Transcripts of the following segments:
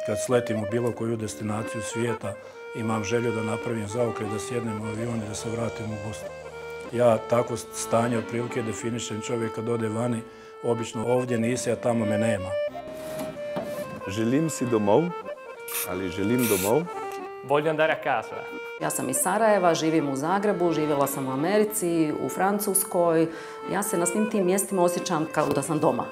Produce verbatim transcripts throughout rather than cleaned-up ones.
Kad sletim u bilo koju destinaciju svijeta, imam želju da napravim zaokret, da sjednem u avion i da se vratim u Bosnu. Ja tako stanje otprilike definišem čovjek kad ode vani, obično ovdje nisi, a tamo me nema. Želim si domov, ali želim domov. Voglio andare a casa. Ja sam iz Sarajeva, živim u Zagrebu, živjela sam u Americi, u Francuskoj. Ja se na svim tim mjestima osjećam kao da sam doma.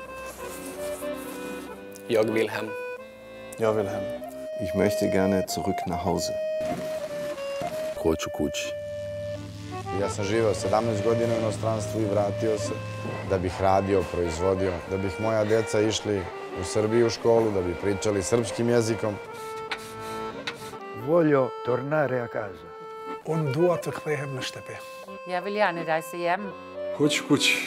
Jag vill hem. Ja will hem. Ich möchte gerne zurück nach Hause. Hoću kući. Ja sam živeo sedamnaest godina u inostranstvu i vratio se da bih radio, proizvodio, da bih moja djeca išli u Srbiju u školu, da bi pričali srpskim jezikom. Voglio tornare a casa. Un duo terug naar Steppe. Ja vil gjerne reise hjem. Hoću kući.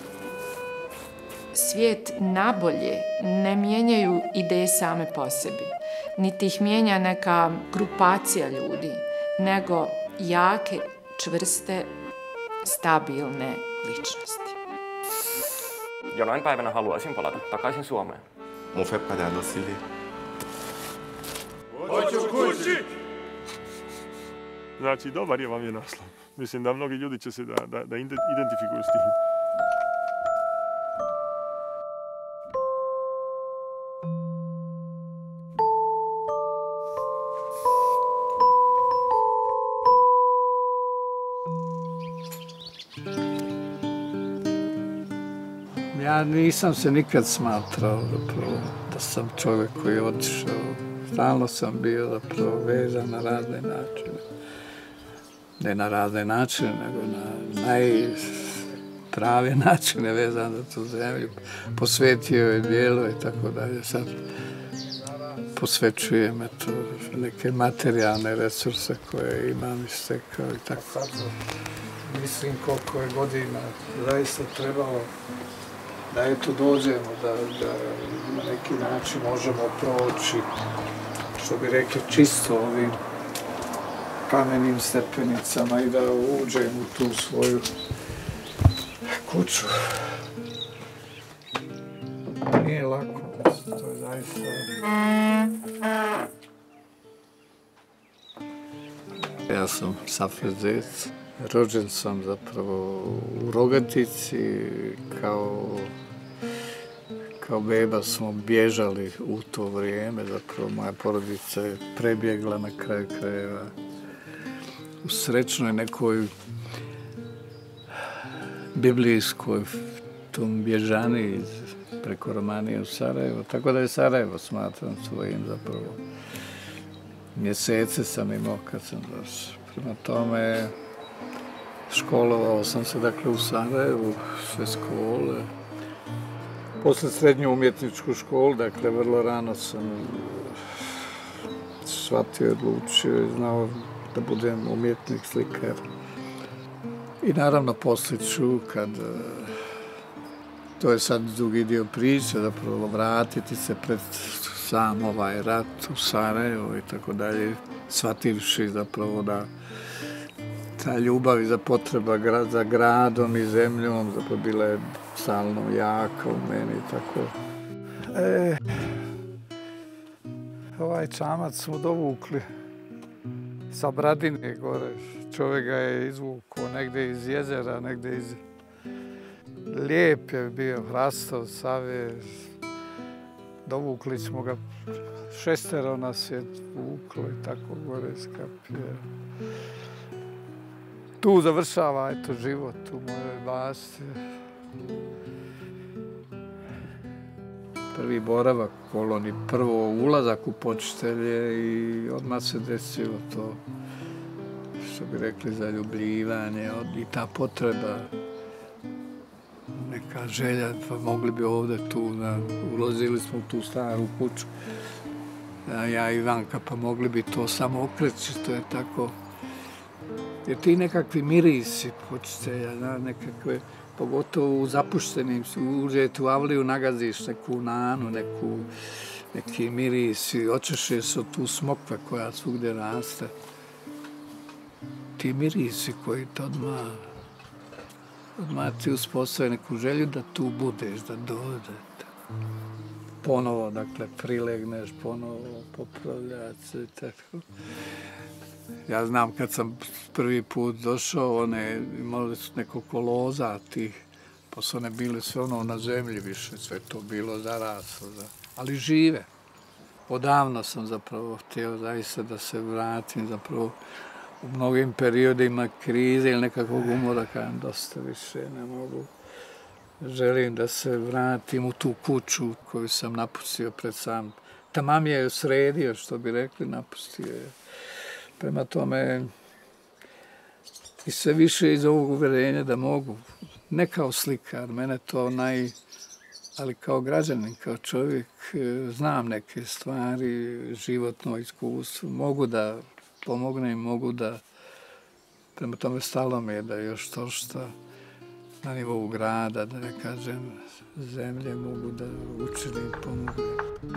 Svijet nabolje ne mijenjaju ideje same po sebi, niti ih mijenja neka grupacija ljudi, nego jake, čvrste, stabilne ličnosti. Jonain päivänä haluaisin palata takaisin Suomeen. On fait pas d'adosili. Hoću kući! Znači, dobar je vam je naslov. Mislim da mnogi ljudi će se da, da, da identifikuju s tim. Ja nisam se nikad smatrao zapravo da sam čovjek koji je otišao. Stalno sam bio zapravo vezan na razne načine. Ne na razne načine, nego na najprave načine vezan za tu zemlju. Posvetio je dijelo i tako dalje. Sad posvećujem eto, neke materijalne resurse koje imam i stekao i tako. Sad mislim koliko je godina zaista trebalo da eto dođemo, da, da na neki način možemo proći, što bi rekli, čisto ovim kamenim stepenicama i da uđem u tu svoju kuću. Nije lako, to je zaista... Ja sam Safet Zec. Rođen sam zapravo u Rogatici, kao, kao beba smo bježali u to vrijeme, zapravo moja porodica je prebjegla na kraju krajeva u srećnoj nekoj biblijskoj tom bježani preko Romanije u Sarajevo, tako da je Sarajevo smatram svojim zapravo. Mjesece sam imao kad sam došao. Prema tome, školovao sam se dakle u Sarajevu, sve škole. Posle srednju umjetničku školu, dakle vrlo rano sam shvatio, odlučio i znao da budem umjetnik, slikar. I naravno poslije ću kad, to je sad drugi dio priče, zapravo vratiti se pred sam ovaj rat u Sarajevo i tako dalje, shvativši zapravo da ta ljubav i za potreba za gradom i zemljom zapravo bila je stalno jaka u meni i tako. E, ovaj čamac smo dovukli sa Bradine gore. Čovjek ga je izvukao negdje iz jezera, negdje iz... Lijep je bio, hrastov, save. Dovukli smo ga, šestero nas je vuklo i tako gore iz kapije. Tu završava eto, život u mojoj bašti. Prvi boravak u koloni, prvo ulazak u počitelje i odmah se desilo to, što bi rekli, zaljubljivanje i ta potreba, neka želja, pa mogli bi ovdje tu, da, ulazili smo u tu staru kuću, ja i Ivanka, pa mogli bi to samo okreći, to je tako. Jer ti nekakvi mirisi počitelja, nekakve, pogotovo u zapuštenim, uđete u avliju, nagaziš neku nanu, neku, neki mirisi, očeše se od tu smokve koja svugdje raste. Ti mirisi koji to odmah, odmah ti uspostave neku želju da tu budeš, da dođete. ponovo, dakle, prilegneš, ponovo popravljaš se i tako. Ja znam kad sam prvi put došao, one imali su nekoliko loza tih, pa su one bile sve ono na zemlji više, sve to bilo zaraslo, ali žive. Odavno sam zapravo htio zaista da se vratim, zapravo u mnogim periodima krize ili nekakvog umora, kažem, dosta više ne mogu. Želim da se vratim u tu kuću koju sam napustio pred sam. Tamam je sredio, što bi rekli, napustio je. Prema tome, i sve više iz ovog uverenja da mogu, ne kao slikar, mene to naj... ali kao građanin, kao čovjek, znam neke stvari, životno iskustvo, mogu da pomognem, mogu da, prema tome stalo mi je da još to što na nivou grada, da ne kažem, zemlje mogu da učinim, pomognem.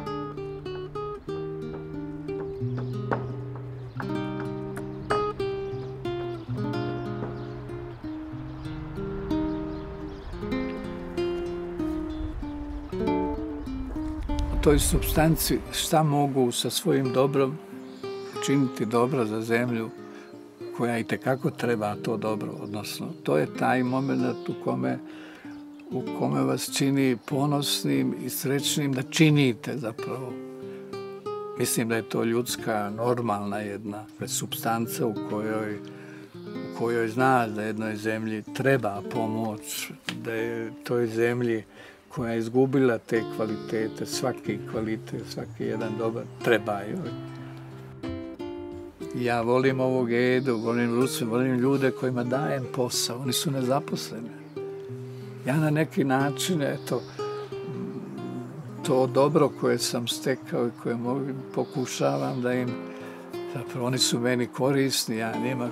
Toj supstanci šta mogu sa svojim dobrom učiniti dobro za zemlju koja i tekako treba to dobro, odnosno to je taj moment u kome, u kome vas čini ponosnim i srećnim da činite zapravo. Mislim da je to ljudska, normalna jedna supstanca u kojoj, u kojoj znaš da jednoj zemlji treba pomoć, da je toj zemlji koja je izgubila te kvalitete, svaki kvalitet, svaki jedan dobar, treba joj. Ja volim ovog Edu, volim Rusve, volim ljude kojima dajem posao, oni su nezaposleni. Ja na neki način, eto, to dobro koje sam stekao i koje pokušavam da im, zapravo oni su meni korisni, ja njima.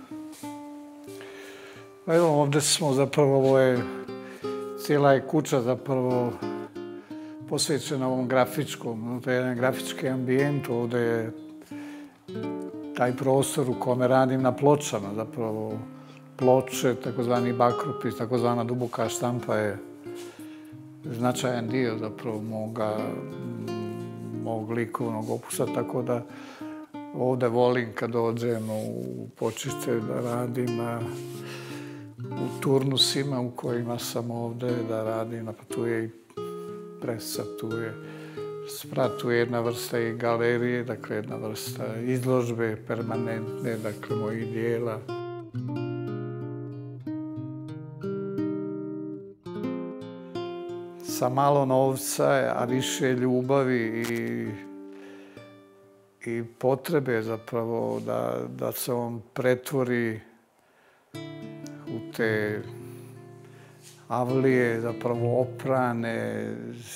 Evo, ovdje smo zapravo, ovo je cijela je kuća zapravo posvećena ovom grafičkom, to je jedan grafički ambijent, ovdje je taj prostor u kome radim na pločama, zapravo ploče, takozvani bakrupis, takozvana duboka štampa je značajan dio zapravo moga, mog likovnog opusa, tako da ovdje volim kad dođem u Počišće da radim na u turnusima u kojima sam ovdje da radim, pa tu je i presa, tu je sprat, tu je jedna vrsta i galerije, dakle jedna vrsta izložbe permanentne, dakle mojih dijela. Sa malo novca, a više ljubavi i, i potrebe zapravo da, da se on pretvori u te avlije, zapravo oprane,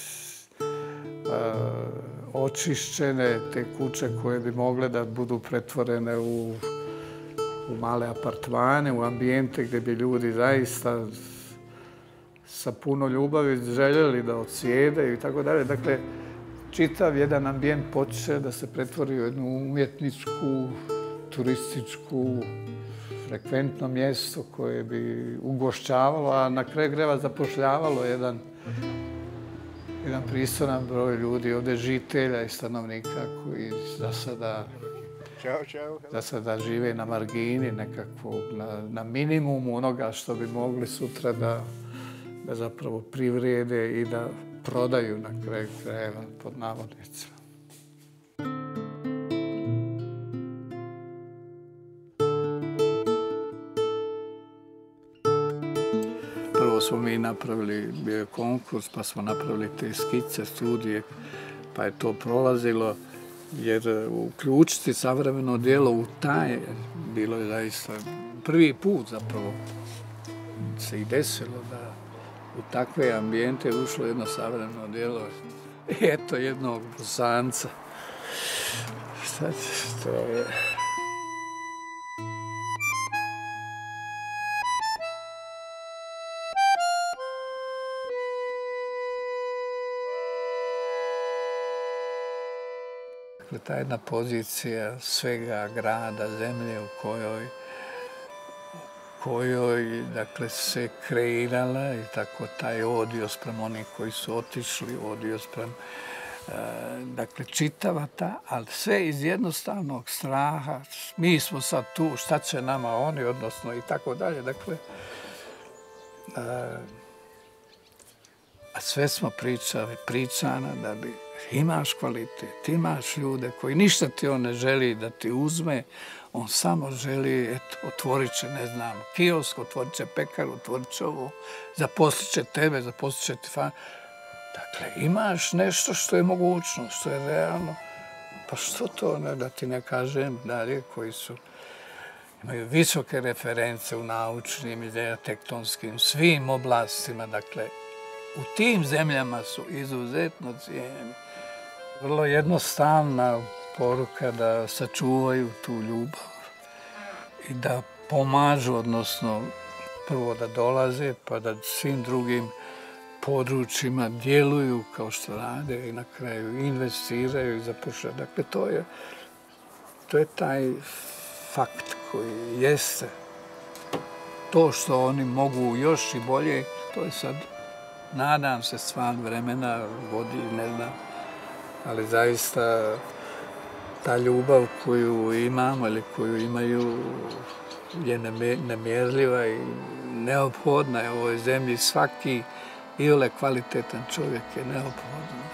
očišćene, te kuće koje bi mogle da budu pretvorene u, u male apartmane, u ambijente gdje bi ljudi zaista sa puno ljubavi željeli da odsjedaju i tako dalje. Dakle, čitav jedan ambijent počne da se pretvori u jednu umjetničku, turističku, frekventno mjesto koje bi ugošćavalo, a na kraju krajeva zapošljavalo jedan, jedan pristojan broj ljudi, ovdje žitelja i stanovnika koji za sada, za sada žive na margini nekakvog, na, na minimumu onoga što bi mogli sutra da, da zapravo privrede i da prodaju na kraju krajeva pod navodnicima. Prvo smo mi napravili, bio je konkurs, pa smo napravili te skice, studije, pa je to prolazilo, jer uključiti savremeno djelo u taj, bilo je zaista prvi put zapravo se i desilo da u takve ambijente je ušlo jedno savremeno djelo. Eto jednog Bosanca. Šta to je? Dakle, ta jedna pozicija svega grada, zemlje u kojoj kojoj, dakle, se kreirala i tako taj odio sprem onih koji su otišli, odio sprem dakle, čitava ta, ali sve iz jednostavnog straha. Mi smo sad tu, šta će nama oni, odnosno i tako dalje. Dakle, a sve smo pričali, pričana da bi imaš kvalitet, imaš ljude koji ništa ti on ne želi da ti uzme, on samo želi, eto, otvorit će, ne znam, kiosk, otvorit će pekaru, otvorit će ovo, zaposlit će tebe, zaposlit će ti fan. Dakle, imaš nešto što je mogućno, što je realno, pa što to ne, da ti ne kažem dalje, koji su, imaju visoke reference u naučnim i tektonskim, svim oblastima, dakle, u tim zemljama su izuzetno cijenjeni. Vrlo jednostavna poruka da sačuvaju tu ljubav i da pomažu, odnosno prvo da dolaze, pa da svim drugim područjima djeluju kao što rade i na kraju investiraju i zapošljavaju. Dakle, to je, to je taj fakt koji jeste. To što oni mogu još i bolje, to je sad, nadam se, stvar vremena vodi, ne znam, ali zaista ta ljubav koju imamo ili koju imaju je nemjerljiva i neophodna je u ovoj zemlji. Svaki iole kvalitetan čovjek je neophodan.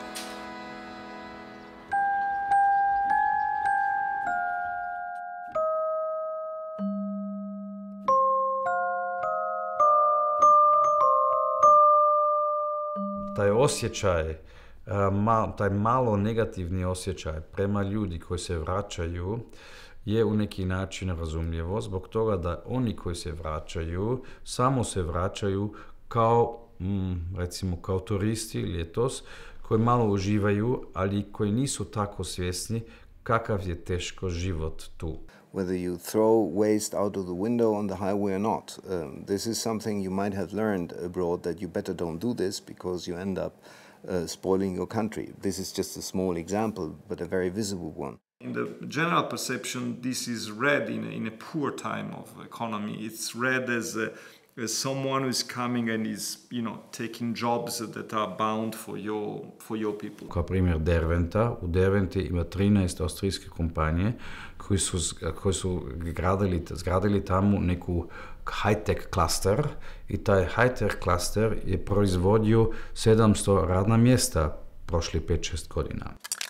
Taj osjećaj, taj malo negativni osjećaj prema ljudi koji se vraćaju je u neki način razumljivo zbog toga da oni koji se vraćaju samo se vraćaju kao, recimo, kao turisti ljetos koji malo uživaju, ali koji nisu tako svjesni kakav je teško život tu. Whether you throw waste out of the window on the highway or not. Um, this is something you might have learned abroad, that you better don't do this because you end up uh, spoiling your country. This is just a small example, but a very visible one. In the general perception, this is read in a, in a poor time of economy. It's read as a as someone who is coming and is, you know, taking jobs that are bound for your, for your people. Kao primjer Derwenta. U Derwenti ima trinaest austrijske kompanije koji su, koji su gradili, zgradili tamo neku high-tech klaster i taj high-tech klaster je proizvodio sedamsto radna mjesta prošli pet šest godina.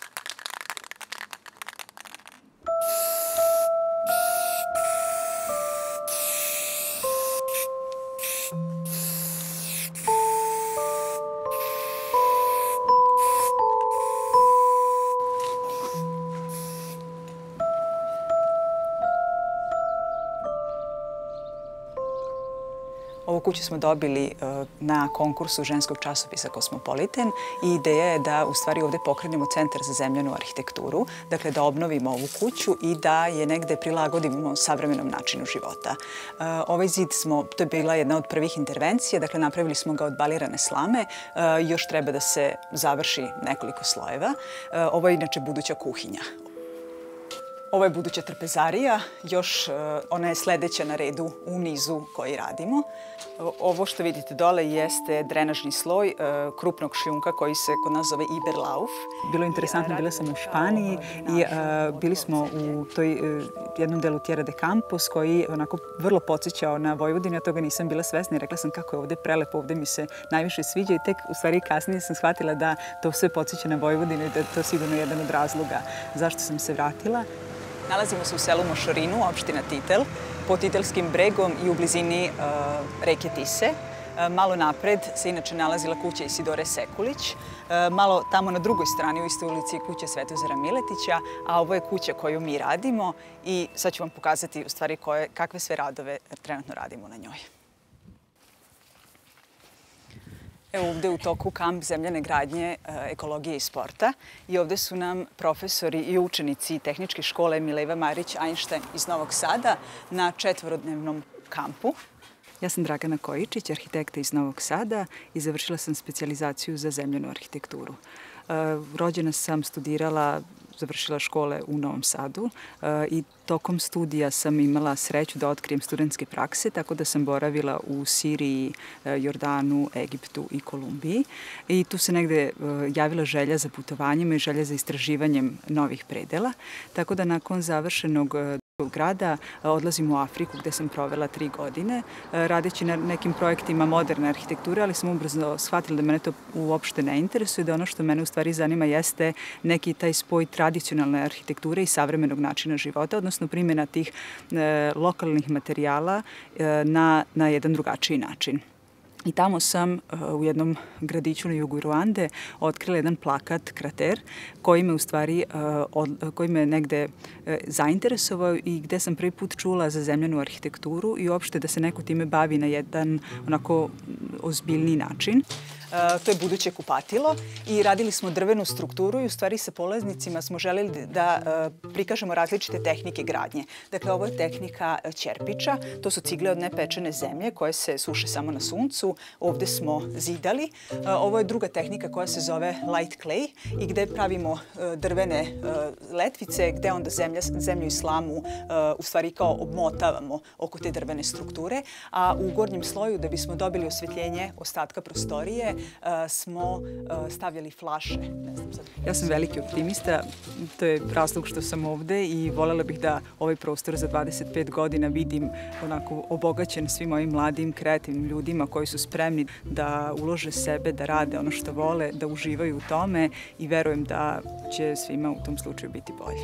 Ovu kuću smo dobili na konkursu ženskog časopisa Kosmopolitan i ideja je da u stvari ovdje pokrenemo centar za zemljanu arhitekturu, dakle da obnovimo ovu kuću i da je negde prilagodimo savremenom načinu života. Ovaj zid smo, to je bila jedna od prvih intervencija, dakle napravili smo ga od balirane slame, još treba da se završi nekoliko slojeva. Ovo je inače buduća kuhinja. Ovo je buduća trpezarija, još ona je sledeća na redu u nizu koji radimo. Ovo što vidite dole jeste drenažni sloj krupnog šljunka koji se kod nas zove Iberlauf. Bilo je interesantno, bila sam u Španiji i bili smo u toj jednom delu Tierra de Campos koji onako vrlo podsjećao na Vojvodinu, ja toga nisam bila svesna i rekla sam kako je ovde prelepo, ovde mi se najviše sviđa i tek u stvari kasnije sam shvatila da to sve podsjeća na Vojvodinu i da je to sigurno jedan od razloga zašto sam se vratila. Nalazimo se u selu Mošorinu, opština Titel, pod Titelskim bregom i u blizini reke Tise. Malo napred se inače nalazila kuća Isidore Sekulić. Malo tamo na drugoj strani u istoj ulici je kuća Svetozara Miletića, a ovo je kuća koju mi radimo i sad ću vam pokazati u stvari kakve sve radove trenutno radimo na njoj. Evo ovdje u toku kamp zemljane gradnje, ekologije i sporta i ovdje su nam profesori i učenici tehničke škole Mileva Marić-Einstein iz Novog Sada na četvorodnevnom kampu. Ja sam Dragana Kojičić, arhitekta iz Novog Sada i završila sam specijalizaciju za zemljanu arhitekturu. Rođena sam, studirala završila škole u Novom Sadu i tokom studija sam imala sreću da otkrijem studentske prakse, tako da sam boravila u Siriji, Jordanu, Egiptu i Kolumbiji. I tu se negde javila želja za putovanjima i želja za istraživanjem novih predela. Tako da nakon završenog grada odlazim u Afriku gde sam provela tri godine radeći na nekim projektima moderne arhitekture, ali sam ubrzo shvatila da mene to uopšte ne interesuje, da ono što mene u stvari zanima jeste neki taj spoj tradicionalne arhitekture i savremenog načina života, odnosno primjena tih e, lokalnih materijala e, na, na jedan drugačiji način. I tamo sam uh, u jednom gradiću na jugu Ruande otkrila jedan plakat, krater, koji me u stvari uh, od, koji me negde uh, zainteresovao i gde sam prvi put čula za zemljanu arhitekturu i uopšte da se neko time bavi na jedan onako ozbiljni način. Uh, to je buduće kupatilo i radili smo drvenu strukturu i u stvari sa polaznicima smo želeli da uh, prikažemo različite tehnike gradnje. Dakle, ovo je tehnika ćerpiča, to su cigle od nepečene zemlje koje se suše samo na suncu. Ovde smo zidali. Uh, ovo je druga tehnika koja se zove light clay i gde pravimo uh, drvene uh, letvice, gde onda zemlja, zemlju i slamu uh, u stvari kao obmotavamo oko te drvene strukture, a u gornjem sloju da bismo dobili osvetljenje ostatka prostorije Uh, smo uh, stavljali flaše. Ne znam sad. Ja sam veliki optimista, to je razlog što sam ovde i voljela bih da ovaj prostor za dvadeset pet godina vidim onako obogaćen svim ovim mladim, kreativnim ljudima koji su spremni da ulože sebe, da rade ono što vole, da uživaju u tome i verujem da će svima u tom slučaju biti bolje.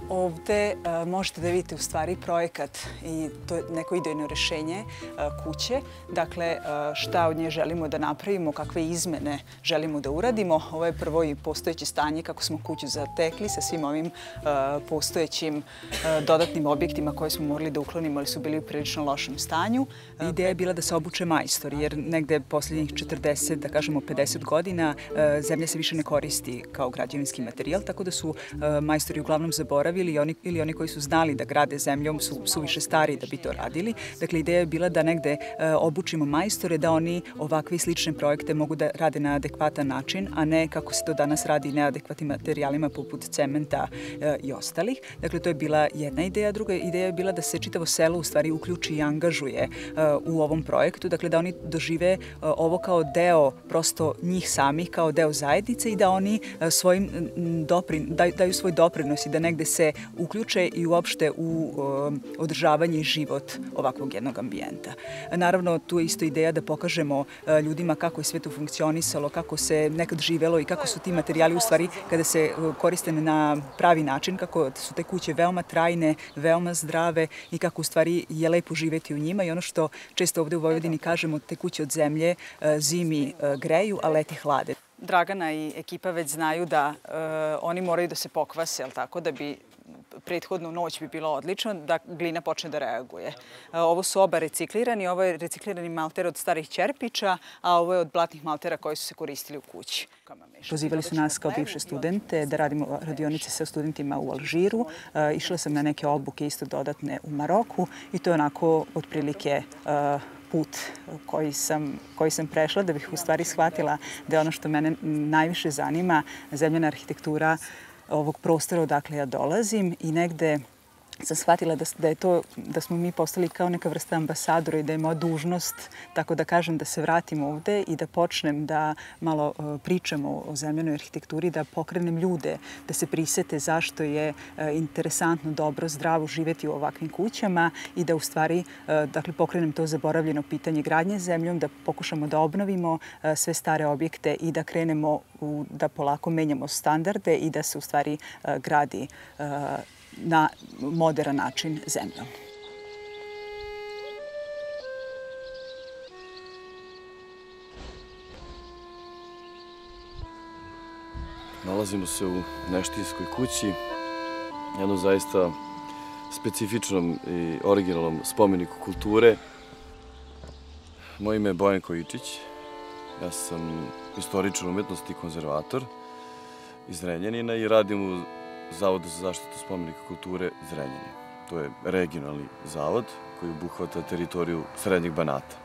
Ovde uh, možete da vidite u stvari projekat i to je neko idejno rešenje uh, kuće. Dakle, uh, šta od nje želimo da napravimo, kakve izmene želimo da uradimo. Ovo je prvo i postojeće stanje kako smo kuću zatekli sa svim ovim uh, postojećim uh, dodatnim objektima koje smo morali da uklonimo, ali su bili u prilično lošem stanju. Uh, Ideja je bila da se obuče majstori, jer negde poslednjih četrdeset, da kažemo pedeset godina, uh, zemlja se više ne koristi kao građevinski materijal, tako da su uh, majstori uglavnom zaboravili Ili oni, ili oni koji su znali da grade zemljom su, su više stari da bi to radili. Dakle, ideja je bila da negde e, obučimo majstore, da oni ovakve i slične projekte mogu da rade na adekvatan način, a ne kako se to danas radi neadekvatnim materijalima poput cementa e, i ostalih. Dakle, to je bila jedna ideja. Druga ideja je bila da se čitavo selo u stvari uključi i angažuje e, u ovom projektu. Dakle, da oni dožive e, ovo kao deo prosto njih samih, kao deo zajednice i da oni e, svojim doprin, daju, daju svoj doprinos i da negde se uključe i uopšte u um, održavanje i život ovakvog jednog ambijenta. Naravno, tu je isto ideja da pokažemo uh, ljudima kako je sve to funkcionisalo, kako se nekad živelo i kako su ti materijali u stvari kada se uh, koriste na pravi način, kako su te kuće veoma trajne, veoma zdrave i kako u stvari je lepo živeti u njima i ono što često ovde u Vojvodini kažemo, te kuće od zemlje uh, zimi uh, greju, a leti hlade. Dragana i ekipa već znaju da uh, oni moraju da se pokvase, tako, da bi prethodnu noć bi bilo odlično da glina počne da reaguje. Ovo su oba reciklirani, ovo je reciklirani malter od starih ćerpiča, a ovo je od blatnih maltera koji su se koristili u kući. Pozivali su nas kao bivše studente da radimo radionice sa studentima u Alžiru. Išla sam na neke obuke isto dodatne u Maroku i to je onako otprilike put koji sam, koji sam prešla da bih u stvari shvatila da je ono što mene najviše zanima zemljana arhitektura ovog prostora odakle ja dolazim i negde sam shvatila da, da, je to, da smo mi postali kao neka vrsta ambasadora i da je moja dužnost, tako da kažem, da se vratim ovde i da počnem da malo uh, pričamo o zemljanoj arhitekturi, da pokrenem ljude, da se prisete zašto je uh, interesantno, dobro, zdravo živeti u ovakvim kućama i da u stvari uh, dakle, pokrenem to zaboravljeno pitanje gradnje zemljom, da pokušamo da obnovimo uh, sve stare objekte i da krenemo u, da polako menjamo standarde i da se u stvari uh, gradi uh, na modern način zemljom. Nalazimo se u Neštijskoj kući, jednom zaista specifičnom i originalnom spomeniku kulture. Moje ime je Bojan Kojičić, ja sam istoričar umetnosti i konzervator iz Renjanina i radim u Zavodu za zaštitu spomenika kulture Zrenjanin. To je regionalni zavod koji obuhvata teritoriju Srednjeg Banata.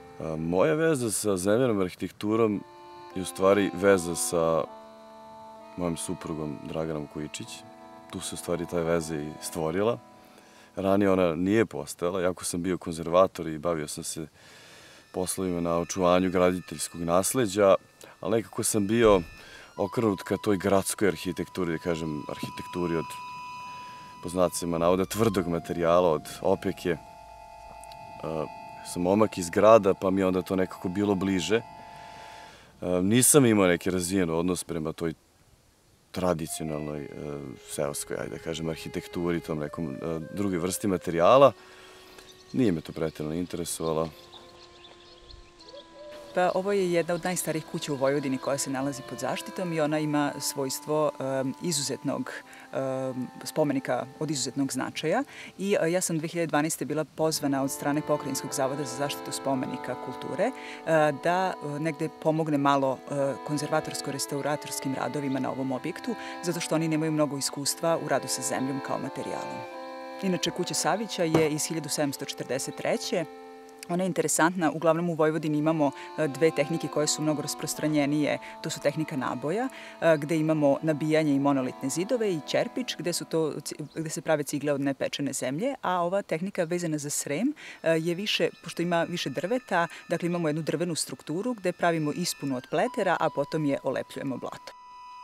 Moja veza sa zemljanom arhitekturom je u stvari veza sa mojom suprugom Draganom Kojičić. Tu se u stvari ta veza i stvorila. Ranije ona nije postojala, jako sam bio konzervator i bavio sam se poslovima na očuvanju graditeljskog nasleđa, ali nekako sam bio okrenut ka toj gradskoj arhitekturi, da kažem arhitekturi od, po znacima navoda, tvrdog materijala, od opeke. Sam momak iz grada, pa mi je onda to nekako bilo bliže. Nisam imao neki razvijen odnos prema toj tradicionalnoj seoskoj, ajde da kažem, arhitekturi, tom nekom drugoj vrsti materijala. Nije me to pretjerano interesovalo. Pa ovo je jedna od najstarijih kuća u Vojvodini koja se nalazi pod zaštitom i ona ima svojstvo um, izuzetnog um, spomenika od izuzetnog značaja. I uh, ja sam dve hiljade dvanaeste. bila pozvana od strane Pokrajinskog zavoda za zaštitu spomenika kulture uh, da uh, negde pomogne malo uh, konzervatorsko-restauratorskim radovima na ovom objektu, zato što oni nemaju mnogo iskustva u radu sa zemljom kao materijalom. Inače, kuća Savića je iz hiljadu sedamsto četrdeset treće. Ona je interesantna, uglavnom u Vojvodini imamo dve tehnike koje su mnogo rasprostranjenije. To su tehnika naboja, gde imamo nabijanje i monolitne zidove, i ćerpič, gde, su to, gde se prave cigle od nepečene zemlje, a ova tehnika vezana za Srem je više, pošto ima više drveta, dakle imamo jednu drvenu strukturu gde pravimo ispunu od pletera, a potom je olepljujemo blatom.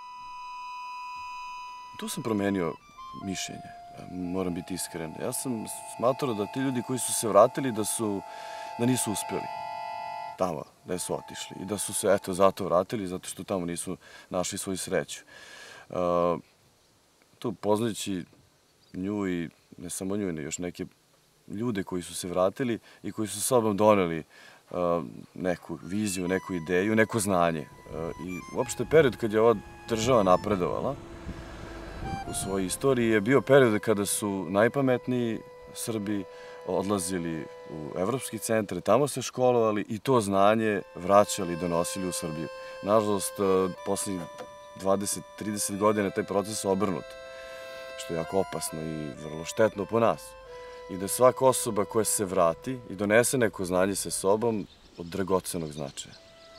Tu sam promenio mišljenje. Moram biti iskren. Ja sam smatrao da ti ljudi koji su se vratili da su, da nisu uspeli tamo, da su otišli i da su se, eto, zato vratili, zato što tamo nisu našli svoju sreću. Uh, tu poznajući nju i ne samo nju, ne još neke ljude koji su se vratili i koji su sobom doneli uh, neku viziju, neku ideju, neko znanje. Uh, I uopšte period kad je ova država napredovala u svojoj istoriji je bio period kada su najpametniji Srbi odlazili u evropski centre, tamo se školovali i to znanje vraćali i donosili u Srbiju. Nažalost, poslednjih dvadeset do trideset godina taj proces obrnut, što je jako opasno i vrlo štetno po nas. I da svaka osoba koja se vrati i donese neko znanje sa sobom od dragocenog značaja.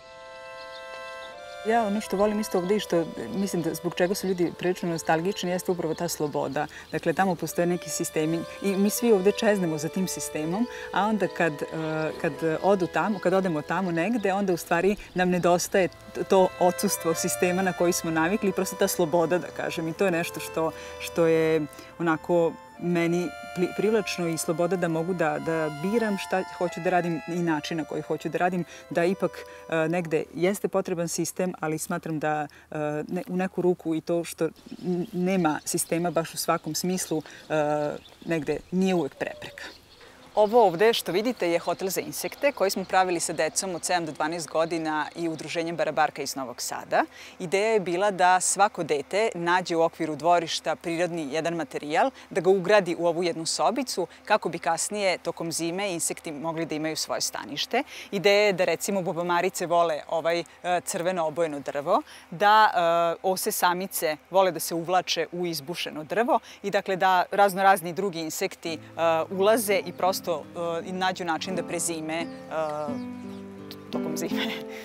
Ja ono što volim isto ovde i što mislim da zbog čega su ljudi prilično nostalgični jeste upravo ta sloboda. Dakle, tamo postoje neki sistemi i mi svi ovde čeznemo za tim sistemom, a onda kad, kad, odu tamo, kad odemo tamo negde, onda u stvari nam nedostaje to odsustvo sistema na koji smo navikli, prosto ta sloboda, da kažem. I to je nešto što, što je onako meni privlačno i sloboda da mogu da, da biram šta hoću da radim i način na koji hoću da radim, da ipak uh, negde jeste potreban sistem, ali smatram da uh, ne, u neku ruku i to što nema sistema baš u svakom smislu uh, negde nije uvek prepreka. Ovo ovde što vidite je hotel za insekte koji smo pravili sa decom od sedam do dvanaest godina i udruženjem Barabarka iz Novog Sada. Ideja je bila da svako dete nađe u okviru dvorišta prirodni jedan materijal, da ga ugradi u ovu jednu sobicu kako bi kasnije tokom zime insekti mogli da imaju svoje stanište. Ideja je da recimo bubamarice vole ovaj crveno obojeno drvo, da ose samice vole da se uvlače u izbušeno drvo i dakle da razno razni drugi insekti ulaze i prosto i nađu način da prezime uh, tokom zime.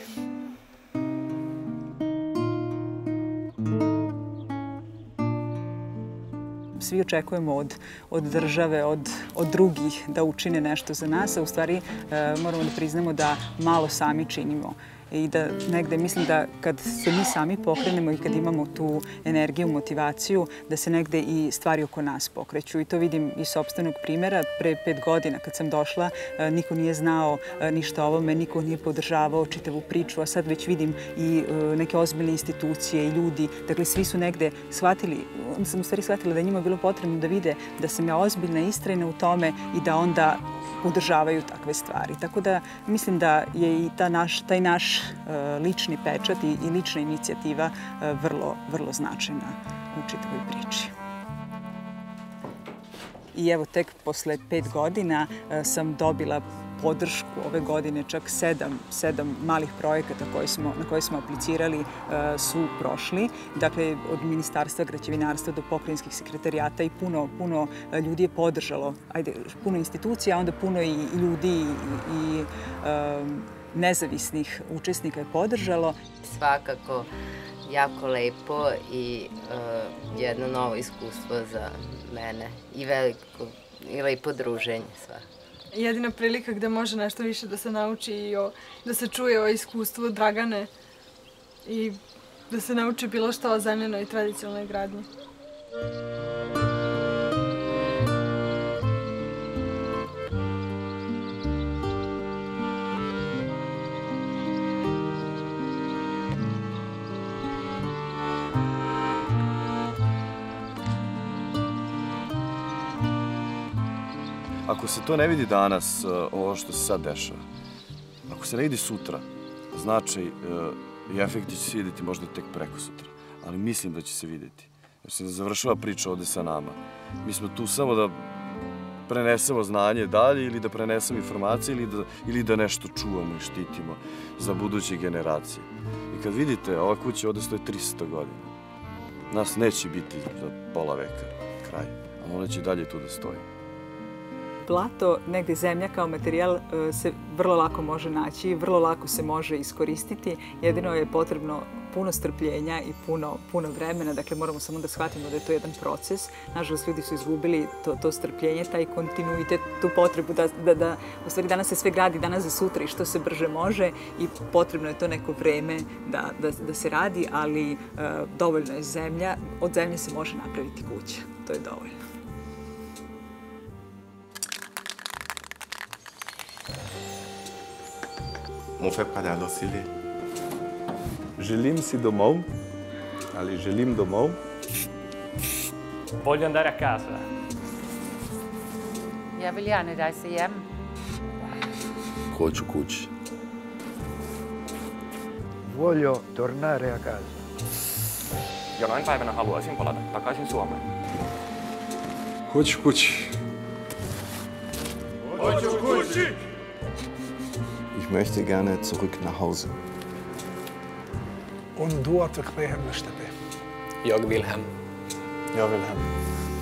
Svi očekujemo od, od države, od, od drugih da učine nešto za nas, a u stvari uh, moramo da priznamo da malo sami činimo. I da negde mislim da kad se mi sami pokrenemo i kad imamo tu energiju, motivaciju, da se negde i stvari oko nas pokreću. I to vidim iz sopstvenog primjera. Pre pet godina kad sam došla, niko nije znao ništa o ovome, niko nije podržavao čitavu priču, a sad već vidim i neke ozbiljne institucije i ljudi. Dakle, svi su negde shvatili, onda sam u stvari shvatila da je njima bilo potrebno da vide da sam ja ozbiljna i istrajna u tome i da onda podržavaju takve stvari. Tako da mislim da je i ta naš, taj naš uh, lični pečat i, i lična inicijativa uh, vrlo, vrlo značajna u čitavoj priči. I evo, tek posle pet godina uh, sam dobila podršku ove godine, čak sedam, sedam malih projekata koji smo, na koje smo aplicirali uh, su prošli. Dakle, od Ministarstva građevinarstva do pokrajinskih sekretarijata i puno, puno ljudi je podržalo, ajde, puno institucija, a onda puno i ljudi i, i um, nezavisnih učesnika je podržalo. Svakako jako lepo i uh, jedno novo iskustvo za mene i veliko i lepo druženje svakako. Jedina prilika gde može nešto više da se nauči i o, da se čuje o iskustvu Dragane i da se nauči bilo što o zemljenoj i tradicionalnoj gradnji. Ako se to ne vidi danas, ovo što se sad dešava, ako se ne vidi sutra, značaj i efekti će se vidjeti možda tek preko sutra. Ali mislim da će se vidjeti. Jer se završava priča ovde sa nama. Mi smo tu samo da prenesemo znanje dalje ili da prenesemo informacije ili da, ili da nešto čuvamo i štitimo za buduće generacije. I kad vidite, ova kuća ovde stoje tristo godina. Nas neće biti za pola veka kraj, a ona će dalje tu da stoji. Blato, negde zemlja kao materijal se vrlo lako može naći, vrlo lako se može iskoristiti. Jedino je potrebno puno strpljenja i puno, puno vremena. Dakle, moramo samo da shvatimo da je to jedan proces. Nažalost, ljudi su izgubili to, to strpljenje, taj kontinuitet, tu potrebu da, da, da, u stvari danas se sve gradi danas za sutra i što se brže može i potrebno je to neko vreme da, da, da se radi, ali uh, dovoljno je zemlja. Od zemlje se može napraviti kuća. To je dovoljno. On fait pas d'allocile. Želim si domov, ali želim domov. Voglio andare a casa. Jag vill gärna resa hem. Hoću kući. Voglio tornare a casa. Jonain päivänä haluaisin palata takaisin Suomeen. Hoću kući. Hoću kući! Ich möchte gerne zurück nach Hause. Und du återkväver nästa. Jag vill hem. Jag vill hem.